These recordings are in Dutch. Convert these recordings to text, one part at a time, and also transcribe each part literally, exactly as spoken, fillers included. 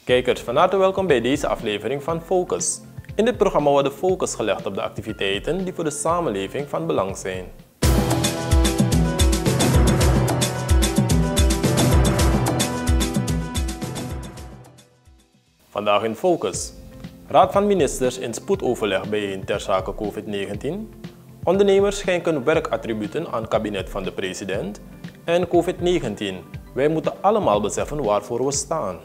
Kijkers, van harte welkom bij deze aflevering van Focus. In dit programma wordt de focus gelegd op de activiteiten die voor de samenleving van belang zijn. Vandaag in Focus. Raad van Ministers in spoedoverleg bijeen ter zake COVID negentien. Ondernemers schenken werkattributen aan het kabinet van de president. En COVID negentien. Wij moeten allemaal beseffen waarvoor we staan.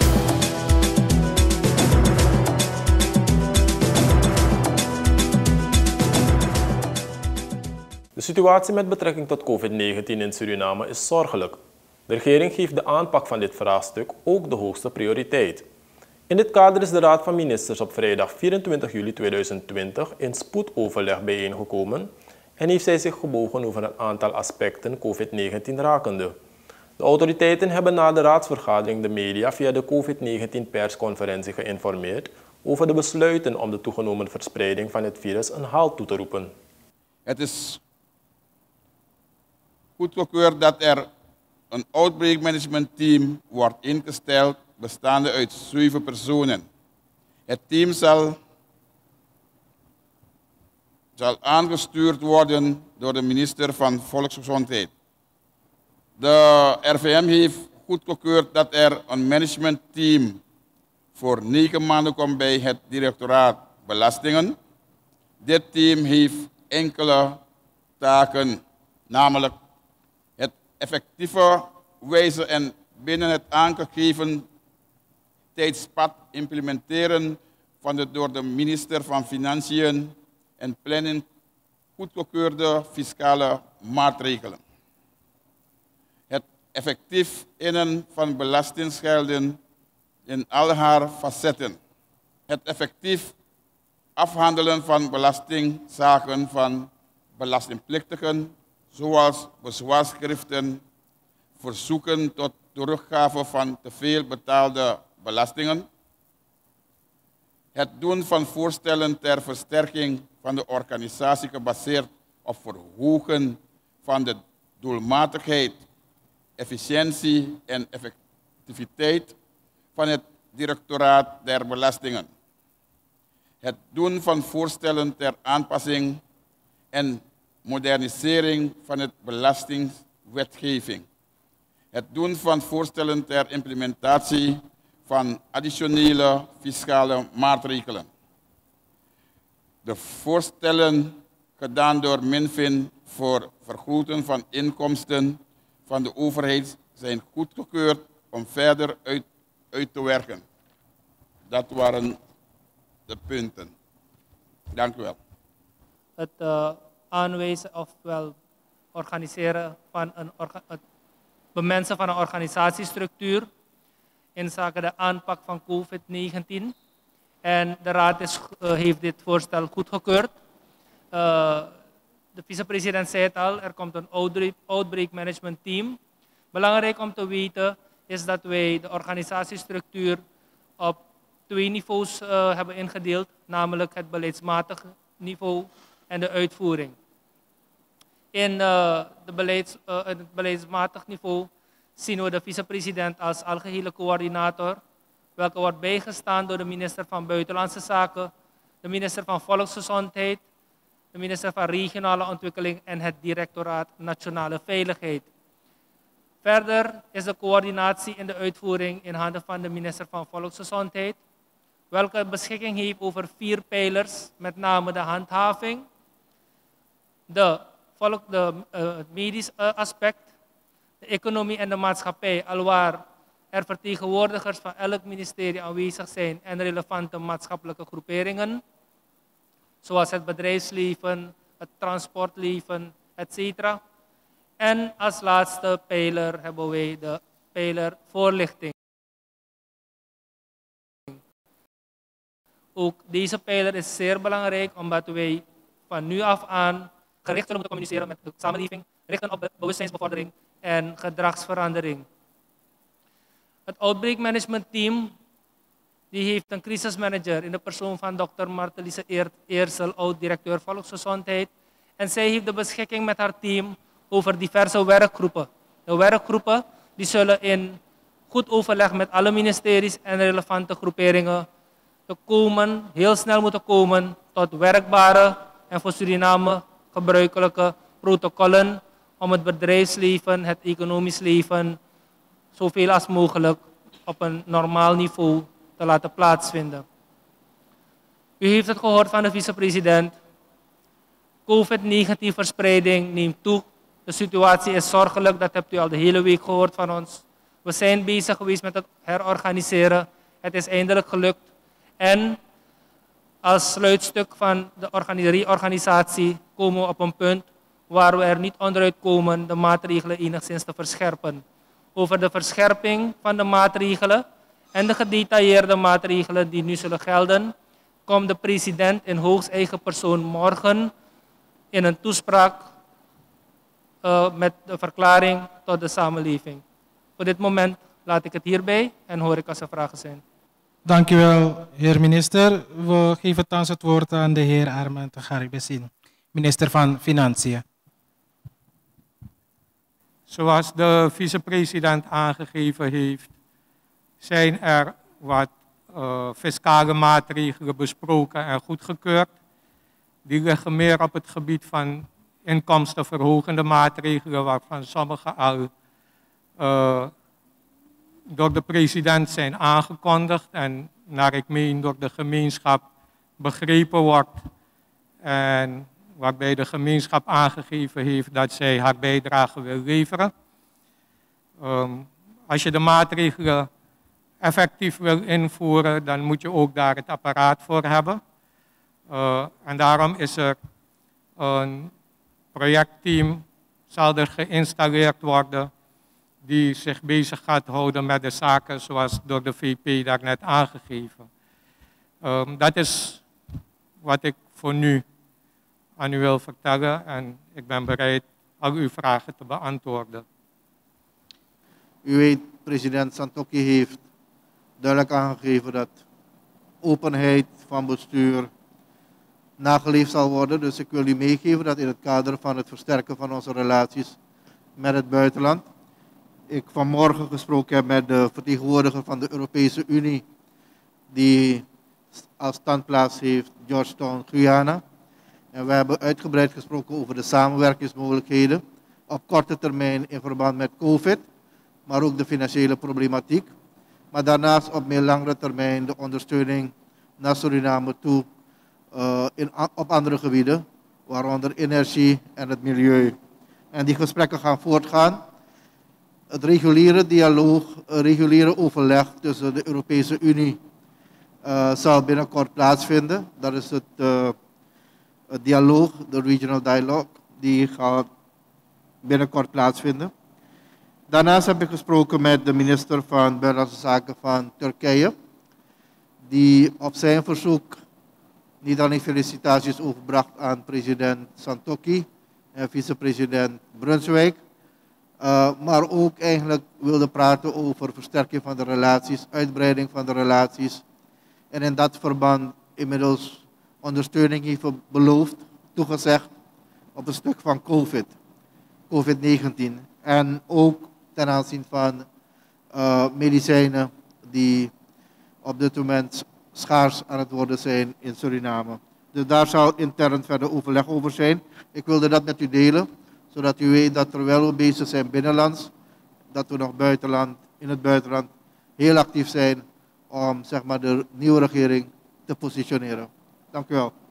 De situatie met betrekking tot COVID negentien in Suriname is zorgelijk. De regering geeft de aanpak van dit vraagstuk ook de hoogste prioriteit. In dit kader is de Raad van Ministers op vrijdag vierentwintig juli tweeduizend twintig in spoedoverleg bijeengekomen en heeft zij zich gebogen over een aantal aspecten COVID negentien rakende. De autoriteiten hebben na de raadsvergadering de media via de COVID negentien persconferentie geïnformeerd over de besluiten om de toegenomen verspreiding van het virus een halt toe te roepen. Het is goedgekeurd dat er een outbreak management team wordt ingesteld bestaande uit zeven personen. Het team zal, zal aangestuurd worden door de minister van Volksgezondheid. De R V M heeft goedgekeurd dat er een managementteam voor negen maanden komt bij het directoraat Belastingen. Dit team heeft enkele taken, namelijk het effectieve wijze en binnen het aangegeven tijdspad implementeren van de door de minister van Financiën en Planning goedgekeurde fiscale maatregelen. Het effectief innen van belastinggelden in al haar facetten. Het effectief afhandelen van belastingzaken van belastingplichtigen, zoals bezwaarschriften, verzoeken tot teruggave van te veel betaalde belastingen, het doen van voorstellen ter versterking van de organisatie gebaseerd op verhogen van de doelmatigheid, efficiëntie en effectiviteit van het directoraat der belastingen. Het doen van voorstellen ter aanpassing en modernisering van het belastingwetgeving. Het doen van voorstellen ter implementatie van additionele fiscale maatregelen. De voorstellen gedaan door Minfin voor vergroten van inkomsten van de overheid zijn goedgekeurd om verder uit, uit te werken. Dat waren de punten. Dank u wel. Het uh, aanwijzen ofwel organiseren van een orga het bemensen van een organisatiestructuur in zaken de aanpak van COVID negentien. En de Raad is, uh, heeft dit voorstel goedgekeurd. Uh, de vicepresident zei het al, er komt een outbreak, outbreak management team. Belangrijk om te weten is dat wij de organisatiestructuur op twee niveaus uh, hebben ingedeeld, namelijk het beleidsmatig niveau en de uitvoering. In, uh, de beleids, uh, in het beleidsmatig niveau zien we de vicepresident als algehele coördinator, welke wordt bijgestaan door de minister van Buitenlandse Zaken, de minister van Volksgezondheid, de minister van Regionale Ontwikkeling en het directoraat Nationale Veiligheid. Verder is de coördinatie in de uitvoering in handen van de minister van Volksgezondheid, welke beschikking heeft over vier pijlers, met name de handhaving, de, volk, de uh, het medisch uh, aspect, de economie en de maatschappij, alwaar er vertegenwoordigers van elk ministerie aanwezig zijn en relevante maatschappelijke groeperingen, zoals het bedrijfsleven, het transportleven, et cetera. En als laatste pijler hebben wij de pijler voorlichting. Ook deze pijler is zeer belangrijk omdat wij van nu af aan gericht zullen moeten communiceren met de samenleving, richten op bewustzijnsbevordering en gedragsverandering. Het Outbreak Management Team die heeft een crisismanager in de persoon van dokter Martelise Eersel, oud-directeur Volksgezondheid. En zij heeft de beschikking met haar team over diverse werkgroepen. De werkgroepen die zullen in goed overleg met alle ministeries en relevante groeperingen te komen, heel snel moeten komen tot werkbare en voor Suriname gebruikelijke protocollen om het bedrijfsleven, het economisch leven, zoveel als mogelijk op een normaal niveau te laten plaatsvinden. U heeft het gehoord van de vicepresident. COVID negentien verspreiding neemt toe. De situatie is zorgelijk, dat hebt u al de hele week gehoord van ons. We zijn bezig geweest met het herorganiseren. Het is eindelijk gelukt. En als sluitstuk van de reorganisatie komen we op een punt waar we er niet onderuit komen de maatregelen enigszins te verscherpen. Over de verscherping van de maatregelen en de gedetailleerde maatregelen die nu zullen gelden, komt de president in hoogst eigen persoon morgen in een toespraak uh, met de verklaring tot de samenleving. Voor dit moment laat ik het hierbij en hoor ik als er vragen zijn. Dank u wel, heer minister. We geven thans het woord aan de heer Armand Garibessin, minister van Financiën. Zoals de vicepresident aangegeven heeft, zijn er wat uh, fiscale maatregelen besproken en goedgekeurd. Die liggen meer op het gebied van inkomstenverhogende maatregelen, waarvan sommige al uh, door de president zijn aangekondigd en naar ik meen door de gemeenschap begrepen wordt. En waarbij de gemeenschap aangegeven heeft dat zij haar bijdrage wil leveren. Um, als je de maatregelen effectief wil invoeren, dan moet je ook daar het apparaat voor hebben. Uh, en daarom is er een projectteam, zal er geïnstalleerd worden, die zich bezig gaat houden met de zaken zoals door de V P daarnet aangegeven. Um, dat is wat ik voor nu aan u wil vertellen en ik ben bereid al uw vragen te beantwoorden. U weet, president Santokki heeft duidelijk aangegeven dat openheid van bestuur nageleefd zal worden. Dus ik wil u meegeven dat in het kader van het versterken van onze relaties met het buitenland, ik vanmorgen gesproken heb met de vertegenwoordiger van de Europese Unie, die als standplaats heeft Georgetown, Guyana. En we hebben uitgebreid gesproken over de samenwerkingsmogelijkheden op korte termijn in verband met COVID, maar ook de financiële problematiek. Maar daarnaast op meer langere termijn de ondersteuning naar Suriname toe uh, in, op andere gebieden, waaronder energie en het milieu. En die gesprekken gaan voortgaan. Het reguliere dialoog, het reguliere overleg tussen de Europese Unie uh, zal binnenkort plaatsvinden. Dat is het, uh, het dialoog, de regional dialogue, die gaat binnenkort plaatsvinden. Daarnaast heb ik gesproken met de minister van Buitenlandse Zaken van Turkije, die op zijn verzoek niet alleen felicitaties overbracht aan president Santokki en vicepresident Brunswijk, uh, maar ook eigenlijk wilde praten over versterking van de relaties, uitbreiding van de relaties. En in dat verband inmiddels ondersteuning heeft beloofd, toegezegd op een stuk van COVID, COVID negentien. En ook ten aanzien van uh, medicijnen die op dit moment schaars aan het worden zijn in Suriname. Dus daar zal intern verder overleg over zijn. Ik wilde dat met u delen, zodat u weet dat terwijl we bezig zijn binnenlands, dat we nog buitenland, in het buitenland heel actief zijn om zeg maar, de nieuwe regering te positioneren. Dank u wel.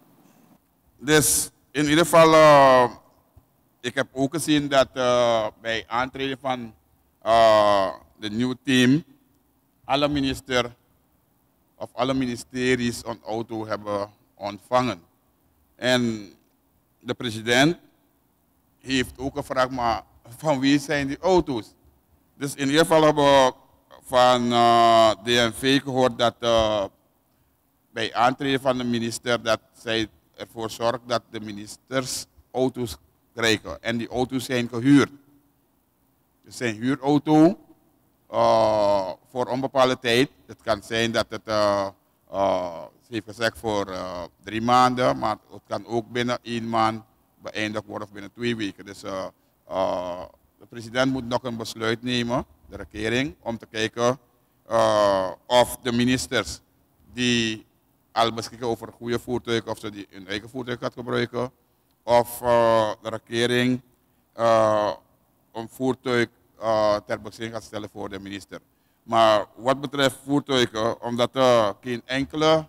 Dus in ieder geval, uh, ik heb ook gezien dat uh, bij aantreden van uh, de nieuwe team, alle ministers of alle ministeries een auto hebben ontvangen. En de president heeft ook gevraagd, maar van wie zijn die auto's? Dus in ieder geval hebben we van uh, D N V gehoord dat uh, bij aantreden van de minister dat zij ervoor zorgt dat de ministers auto's krijgen. En die auto's zijn gehuurd. Het zijn huurauto uh, voor onbepaalde tijd. Het kan zijn dat het, uh, uh, ze heeft gezegd voor uh, drie maanden, maar het kan ook binnen één maand beëindigd worden of binnen twee weken. Dus uh, uh, de president moet nog een besluit nemen. de regering, om te kijken uh, of de ministers die al beschikken over goede voertuigen, of ze die hun eigen voertuig gaat gebruiken, of uh, de regering uh, een voertuig uh, ter beschikking gaat stellen voor de minister. Maar wat betreft voertuigen, omdat er geen enkele,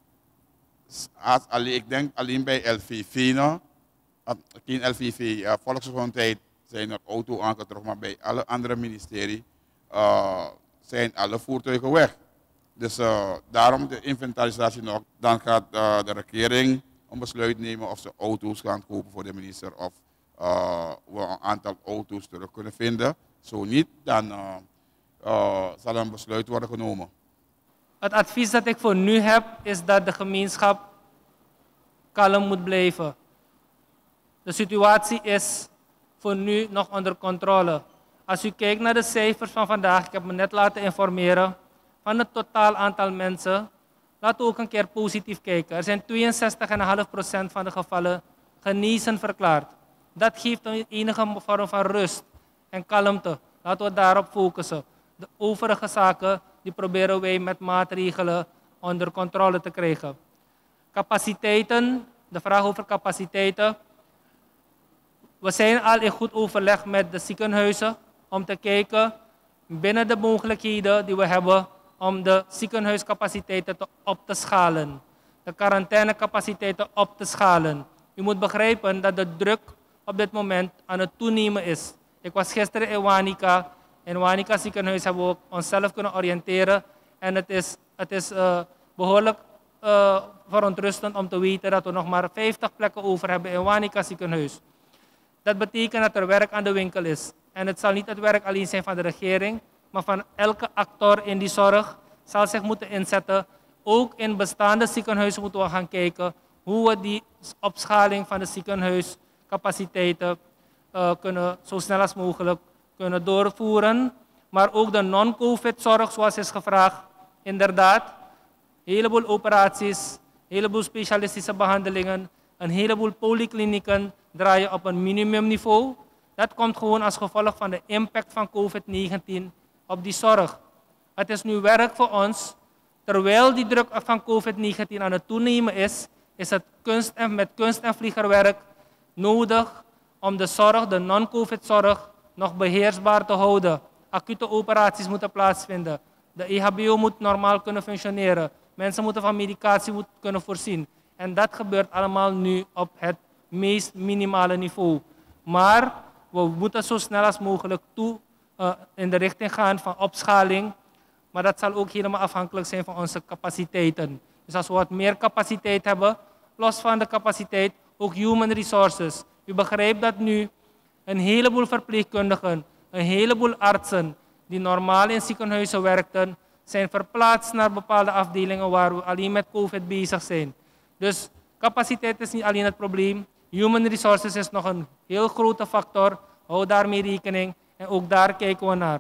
als, alleen, ik denk alleen bij L V V, no, geen L V V, uh, volksgezondheid, zijn er auto aangetroffen, maar bij alle andere ministeries uh, zijn alle voertuigen weg. Dus uh, daarom de inventarisatie nog. Dan gaat uh, de regering een besluit nemen of ze auto's gaan kopen voor de minister of uh, we een aantal auto's terug kunnen vinden. Zo niet, dan uh, uh, zal een besluit worden genomen. Het advies dat ik voor nu heb is dat de gemeenschap kalm moet blijven. De situatie is voor nu nog onder controle. Als u kijkt naar de cijfers van vandaag, ik heb me net laten informeren, van het totaal aantal mensen, laten we ook een keer positief kijken. Er zijn tweeënzestig komma vijf procent van de gevallen genezen verklaard. Dat geeft een enige vorm van rust en kalmte. Laten we daarop focussen. De overige zaken die proberen wij met maatregelen onder controle te krijgen. Capaciteiten, de vraag over capaciteiten. We zijn al in goed overleg met de ziekenhuizen om te kijken binnen de mogelijkheden die we hebben om de ziekenhuiscapaciteiten te op te schalen. De quarantainecapaciteiten op te schalen. U moet begrijpen dat de druk op dit moment aan het toenemen is. Ik was gisteren in Wanica. In Wanica ziekenhuis hebben we ook onszelf kunnen oriënteren. En het is, het is uh, behoorlijk uh, verontrustend om te weten dat we nog maar vijftig plekken over hebben in Wanica ziekenhuis. Dat betekent dat er werk aan de winkel is. En het zal niet het werk alleen zijn van de regering, maar van elke actor in die zorg zal zich moeten inzetten. Ook in bestaande ziekenhuizen moeten we gaan kijken hoe we die opschaling van de ziekenhuiscapaciteiten uh, kunnen zo snel als mogelijk kunnen doorvoeren. Maar ook de non-COVID zorg zoals is gevraagd. Inderdaad, een heleboel operaties, een heleboel specialistische behandelingen, een heleboel polyklinieken draaien op een minimumniveau. Dat komt gewoon als gevolg van de impact van COVID negentien op die zorg. Het is nu werk voor ons, terwijl die druk van COVID negentien aan het toenemen is, is het kunst en, met kunst- en vliegerwerk nodig om de zorg, de non-COVID zorg, nog beheersbaar te houden. Acute operaties moeten plaatsvinden. De E H B O moet normaal kunnen functioneren. Mensen moeten van medicatie moet kunnen voorzien. En dat gebeurt allemaal nu op het meest minimale niveau. Maar we moeten zo snel als mogelijk toe uh, in de richting gaan van opschaling. Maar dat zal ook helemaal afhankelijk zijn van onze capaciteiten. Dus als we wat meer capaciteit hebben, los van de capaciteit, ook human resources. U begrijpt dat nu een heleboel verpleegkundigen, een heleboel artsen die normaal in ziekenhuizen werkten, zijn verplaatst naar bepaalde afdelingen waar we alleen met COVID bezig zijn. Dus capaciteit is niet alleen het probleem. Human resources is nog een heel grote factor. Hou daarmee rekening en ook daar kijken we naar.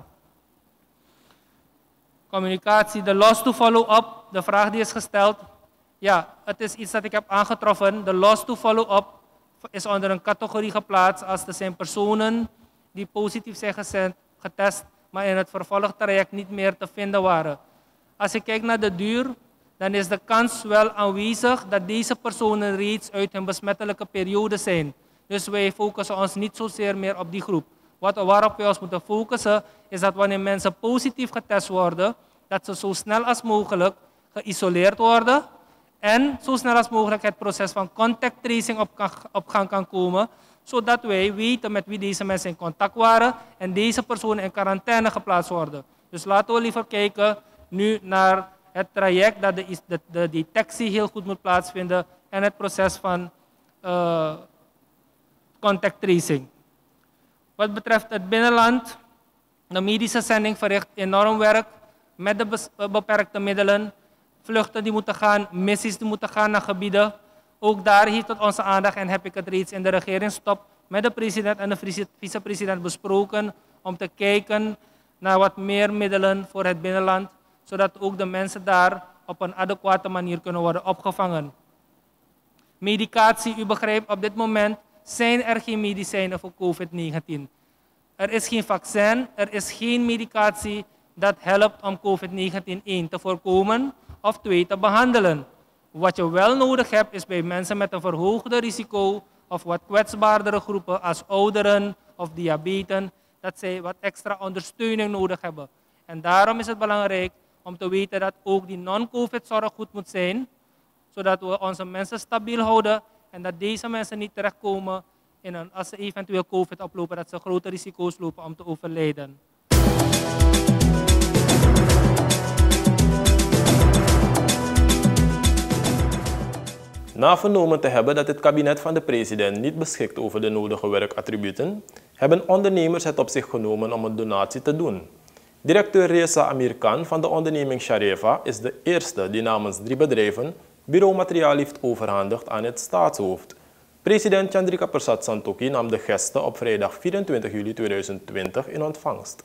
Communicatie, de loss to follow-up, de vraag die is gesteld. Ja, het is iets dat ik heb aangetroffen. De loss to follow-up is onder een categorie geplaatst als er zijn personen die positief zijn getest, maar in het vervolgtraject niet meer te vinden waren. Als je kijkt naar de duur, dan is de kans wel aanwezig dat deze personen reeds uit hun besmettelijke periode zijn. Dus wij focussen ons niet zozeer meer op die groep. Wat, waarop we ons moeten focussen is dat wanneer mensen positief getest worden, dat ze zo snel als mogelijk geïsoleerd worden en zo snel als mogelijk het proces van contact tracing op, kan, op gang kan komen, zodat wij weten met wie deze mensen in contact waren en deze personen in quarantaine geplaatst worden. Dus laten we liever kijken nu naar het traject dat de, de, de detectie heel goed moet plaatsvinden en het proces van uh, contact tracing. Wat betreft het binnenland, de medische zending verricht enorm werk met de beperkte middelen. Vluchten die moeten gaan, missies die moeten gaan naar gebieden. Ook daar heeft het onze aandacht en heb ik het reeds in de regeringstop met de president en de vicepresident besproken om te kijken naar wat meer middelen voor het binnenland, zodat ook de mensen daar op een adequate manier kunnen worden opgevangen. Medicatie, u begrijpt, op dit moment zijn er geen medicijnen voor COVID negentien. Er is geen vaccin, er is geen medicatie dat helpt om COVID negentien één te voorkomen of twee te behandelen. Wat je wel nodig hebt is bij mensen met een verhoogde risico of wat kwetsbaardere groepen als ouderen of diabeten, dat zij wat extra ondersteuning nodig hebben. En daarom is het belangrijk om te weten dat ook die non-COVID zorg goed moet zijn, zodat we onze mensen stabiel houden en dat deze mensen niet terechtkomen in een, als ze eventueel COVID oplopen, dat ze grote risico's lopen om te overlijden. Na vernomen te hebben dat het kabinet van de president niet beschikt over de nodige werkattributen, hebben ondernemers het op zich genomen om een donatie te doen. Directeur Reza Amir Khan van de onderneming Sharifa is de eerste die namens drie bedrijven bureaumateriaal heeft overhandigd aan het staatshoofd. President Chandrika Persat Santokhi nam de gesten op vrijdag vierentwintig juli tweeduizend twintig in ontvangst.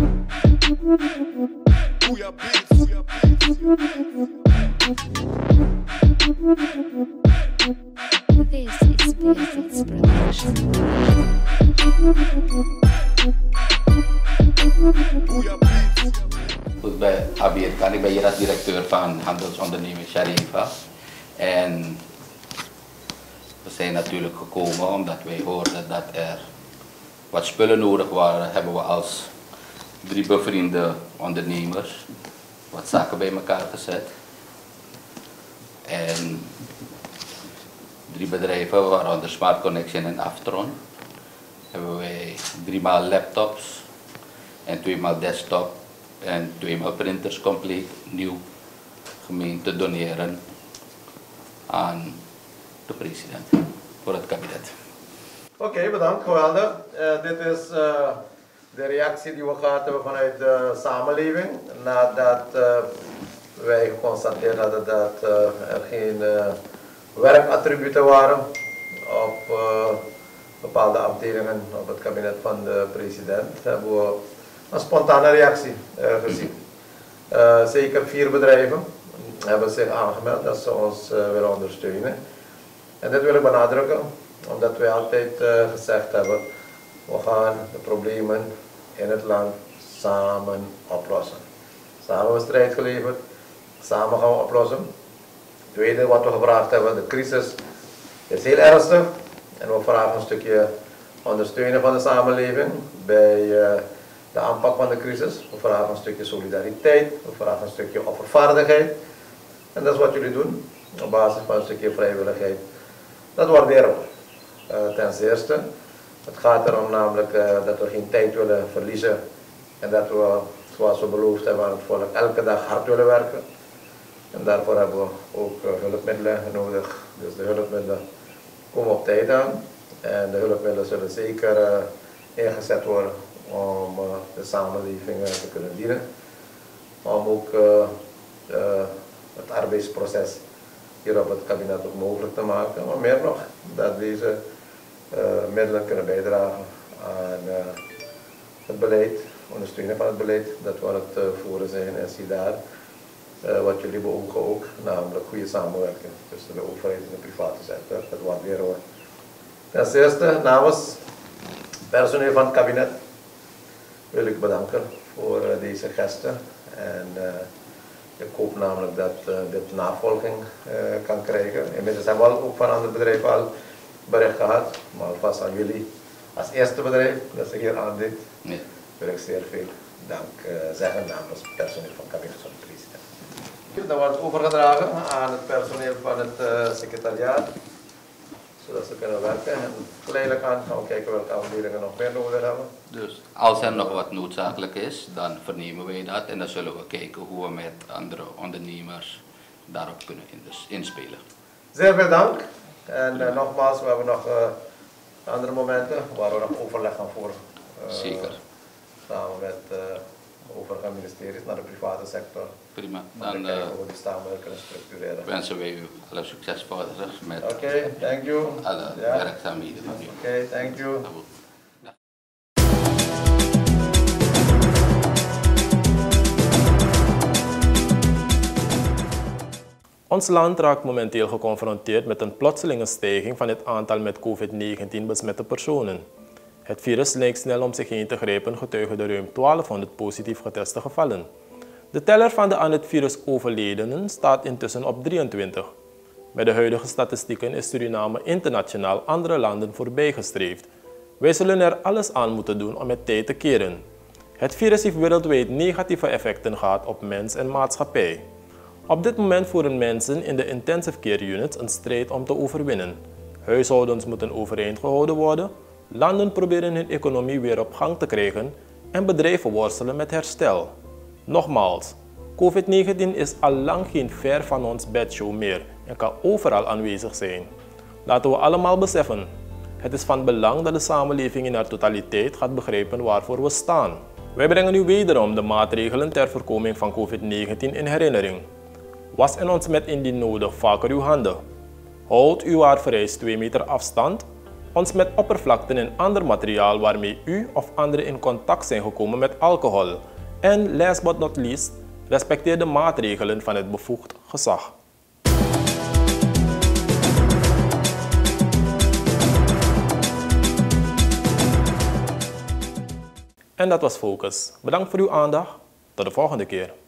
This is Beatrix Production. Goed, bij Amir Khan. Ik ben hier als directeur van handelsonderneming Sharifa. En we zijn natuurlijk gekomen omdat wij hoorden dat er wat spullen nodig waren. Hebben we als drie bevriende ondernemers wat zaken bij elkaar gezet. En drie bedrijven, waaronder Smart Connection en Aftron, hebben wij driemaal laptops en tweemaal desktop en tweemaal printers compleet nieuw gemeend te doneren aan de president voor het kabinet. Oké, okay, bedankt, geweldig. Uh, dit is uh, de reactie die we gehad hebben vanuit de samenleving nadat uh, wij geconstateerd hadden dat uh, er geen uh, werkattributen waren op uh, bepaalde afdelingen op het kabinet van de president. Hebben we een spontane reactie uh, gezien. Uh, zeker vier bedrijven hebben zich aangemeld dat ze ons uh, willen ondersteunen. En dit wil ik benadrukken, omdat wij altijd uh, gezegd hebben, we gaan de problemen in het land samen oplossen. Samen hebben we strijd geleverd, samen gaan we oplossen. Het tweede wat we gevraagd hebben, de crisis is heel ernstig en we vragen een stukje ondersteunen van de samenleving bij uh, de aanpak van de crisis. We vragen een stukje solidariteit, we vragen een stukje offervaardigheid. En dat is wat jullie doen, op basis van een stukje vrijwilligheid. Dat waarderen we. Uh, ten eerste, het gaat erom namelijk uh, dat we geen tijd willen verliezen en dat we, zoals we beloofd hebben aan het volk, elke dag hard willen werken. En daarvoor hebben we ook uh, hulpmiddelen nodig. Dus de hulpmiddelen komen op tijd aan en de hulpmiddelen zullen zeker uh, ingezet worden om uh, de samenleving uh, te kunnen dienen. Om ook uh, uh, het arbeidsproces hier op het kabinet ook mogelijk te maken, maar meer nog, dat deze uh, middelen kunnen bijdragen aan uh, het beleid, ondersteunen van het beleid, dat we aan het uh, voeren zijn en zie daar uh, wat jullie beogen ook, namelijk goede samenwerking tussen de overheid en de private sector, dat waarderen we. Ten eerste, namens personeel van het kabinet wil ik bedanken voor uh, deze gesten en uh, ik hoop namelijk dat uh, dit navolging uh, kan krijgen. Inmiddels hebben we ook van andere bedrijven al bericht gehad, maar alvast aan jullie als eerste bedrijf dat zich hier aandient, nee. wil ik zeer veel dank uh, zeggen namens het personeel van het kabinet van de president. Dat wordt overgedragen aan het personeel van het uh, secretariaat, zodat ze kunnen werken. En geleidelijk aan gaan we kijken welke afdelingen nog meer nodig hebben. Dus als er nog wat noodzakelijk is, dan vernemen wij dat en dan zullen we kijken hoe we met andere ondernemers daarop kunnen inspelen. Zeer veel dank. En uh, nogmaals, we hebben nog uh, andere momenten waar we nog overleg gaan voeren. Uh, Zeker. Samen met uh, overige ministeries naar de private sector. Prima. Dan uh, we die samenwerking kunnen structureren. Wensen wij u alle succes verder met Oké, okay, thank you. alle ja. werkzaamheden van u. Oké, okay, thank you. Ons land raakt momenteel geconfronteerd met een plotselinge stijging van het aantal met COVID negentien besmette personen. Het virus lijkt snel om zich heen te grijpen, getuigen de ruim twaalfhonderd positief geteste gevallen. De teller van de aan het virus overledenen staat intussen op drieëntwintig. Met de huidige statistieken is Suriname internationaal andere landen voorbijgestreefd. Wij zullen er alles aan moeten doen om het tij te keren. Het virus heeft wereldwijd negatieve effecten gehad op mens en maatschappij. Op dit moment voeren mensen in de intensive care units een strijd om te overwinnen. Huishoudens moeten overeind gehouden worden, landen proberen hun economie weer op gang te krijgen en bedrijven worstelen met herstel. Nogmaals, COVID negentien is al lang geen ver van ons bedshow meer en kan overal aanwezig zijn. Laten we allemaal beseffen, het is van belang dat de samenleving in haar totaliteit gaat begrijpen waarvoor we staan. Wij brengen u wederom de maatregelen ter voorkoming van COVID negentien in herinnering. Was en ontsmet indien nodig vaker uw handen. Houd uw waar vereist twee meter afstand. Ontsmet oppervlakten en ander materiaal waarmee u of anderen in contact zijn gekomen met alcohol. En last but not least, respecteer de maatregelen van het bevoegd gezag. En dat was Focus. Bedankt voor uw aandacht. Tot de volgende keer.